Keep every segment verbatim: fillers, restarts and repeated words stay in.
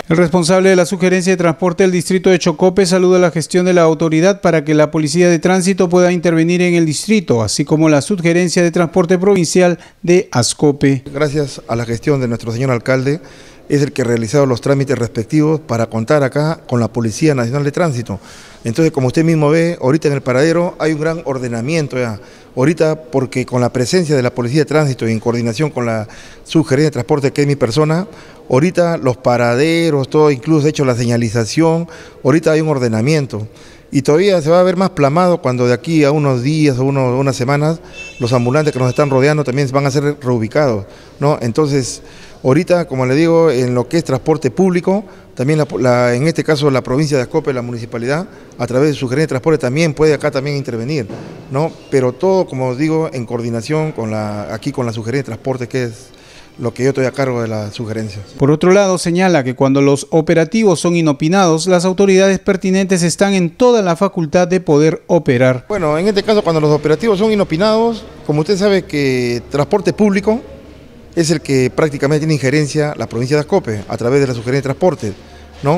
El responsable de la Subgerencia de Transporte del Distrito de Chocope saluda la gestión de la autoridad para que la Policía de Tránsito pueda intervenir en el distrito, así como la Subgerencia de Transporte Provincial de Ascope. Gracias a la gestión de nuestro señor alcalde, es el que ha realizado los trámites respectivos para contar acá con la Policía Nacional de Tránsito. Entonces, como usted mismo ve, ahorita en el paradero hay un gran ordenamiento ya. Ahorita, porque con la presencia de la Policía de Tránsito y en coordinación con la Subgerencia de Transporte, que es mi persona, ahorita los paraderos, todo, incluso hecho la señalización, ahorita hay un ordenamiento. Y todavía se va a ver más plamado cuando de aquí a unos días o unos, unas semanas los ambulantes que nos están rodeando también van a ser reubicados, ¿no? Entonces, ahorita, como le digo, en lo que es transporte público, también la, la, en este caso la provincia de Ascope, la municipalidad, a través de su gerente de transporte también puede acá también intervenir, ¿no? Pero todo, como os digo, en coordinación con la, aquí con la subgerencia de transporte, que es lo que yo estoy a cargo de la sugerencia. Por otro lado, señala que cuando los operativos son inopinados, las autoridades pertinentes están en toda la facultad de poder operar. Bueno, en este caso, cuando los operativos son inopinados, como usted sabe que transporte público es el que prácticamente tiene injerencia la provincia de Ascope a través de la Subgerencia de Transporte, ¿no?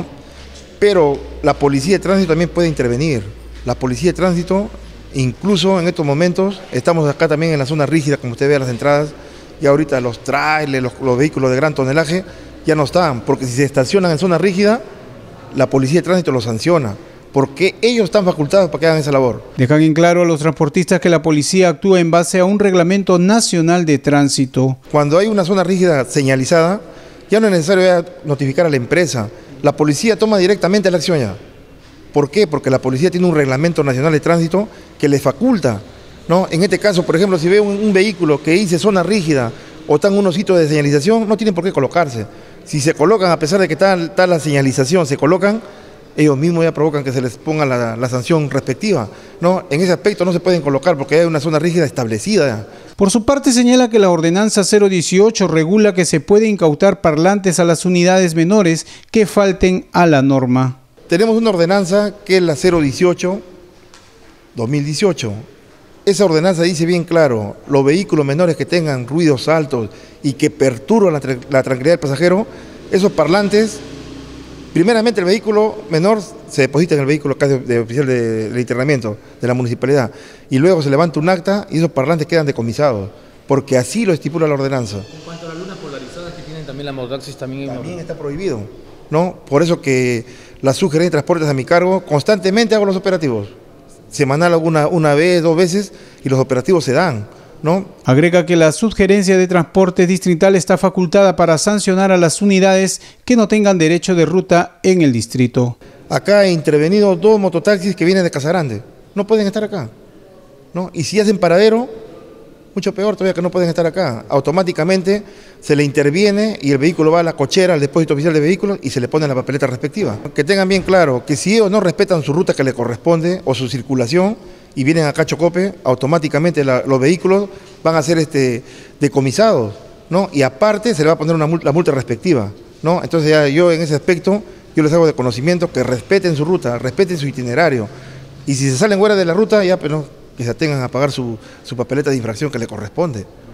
Pero la Policía de Tránsito también puede intervenir. La Policía de Tránsito, incluso en estos momentos, estamos acá también en la zona rígida, como usted ve a las entradas. Y ahorita los trailers, los, los vehículos de gran tonelaje ya no están, porque si se estacionan en zona rígida, la Policía de Tránsito los sanciona, porque ellos están facultados para que hagan esa labor. Dejan en claro a los transportistas que la policía actúa en base a un reglamento nacional de tránsito. Cuando hay una zona rígida señalizada, ya no es necesario notificar a la empresa, la policía toma directamente la acción ya. ¿Por qué? Porque la policía tiene un reglamento nacional de tránsito que le faculta, ¿no? En este caso, por ejemplo, si ve un, un vehículo que dice zona rígida o están unos sitios de señalización, no tienen por qué colocarse. Si se colocan, a pesar de que está, está la señalización, se colocan, ellos mismos ya provocan que se les ponga la, la sanción respectiva, ¿no? En ese aspecto no se pueden colocar porque hay una zona rígida establecida. Por su parte, señala que la ordenanza cero dieciocho regula que se puede incautar parlantes a las unidades menores que falten a la norma. Tenemos una ordenanza que es la cero dieciocho dos mil dieciocho. Esa ordenanza dice bien claro, los vehículos menores que tengan ruidos altos y que perturban la, la tranquilidad del pasajero, esos parlantes, primeramente el vehículo menor se deposita en el vehículo de, de oficial de, de internamiento de la municipalidad y luego se levanta un acta y esos parlantes quedan decomisados, porque así lo estipula la ordenanza. En cuanto a las lunas polarizadas que tienen también la mototaxis, también, también está prohibido, ¿no? Por eso que la Subgerencia de Transportes a mi cargo, constantemente hago los operativos. Semanal una, una vez, dos veces, y los operativos se dan, ¿no? Agrega que la Subgerencia de Transporte Distrital está facultada para sancionar a las unidades que no tengan derecho de ruta en el distrito. Acá he intervenido dos mototaxis que vienen de Casagrande, no pueden estar acá, ¿no? Y si hacen paradero, mucho peor todavía que no pueden estar acá. Automáticamente se le interviene y el vehículo va a la cochera, al depósito oficial de vehículos y se le pone la papeleta respectiva. Que tengan bien claro que si ellos no respetan su ruta que le corresponde o su circulación y vienen acá a Chocope, automáticamente la, los vehículos van a ser este, decomisados, ¿no? Y aparte se le va a poner una multa, la multa respectiva, ¿no? Entonces ya yo en ese aspecto, yo les hago de conocimiento que respeten su ruta, respeten su itinerario. Y si se salen fuera de la ruta, ya pero que se atengan a pagar su, su papeleta de infracción que le corresponde.